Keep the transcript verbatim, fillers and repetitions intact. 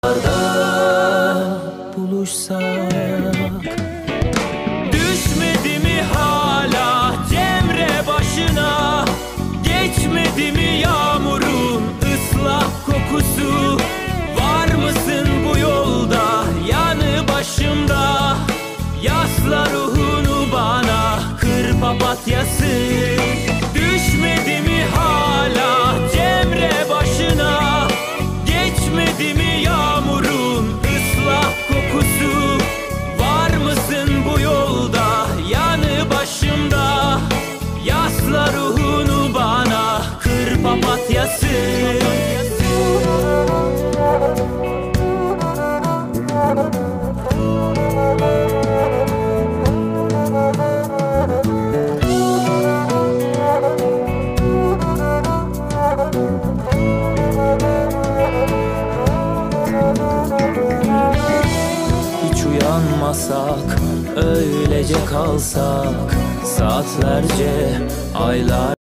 buluşsak. Düşmedi mi hala Cemre başına? Geçmedi mi yağmurun ıslak kokusu? Var mısın bu yolda yanı başımda? Yasla ruhunu bana kır papatyası. Düşmedi mi hala Cemre başına? Geçmedi mi yağmurun ıslak kokusu? Var mısın bu yolda yanı başımda? Yasla ruhunu bana kır papatyası. Hiç uyanmasak, öylece kalsak, saatlerce, aylar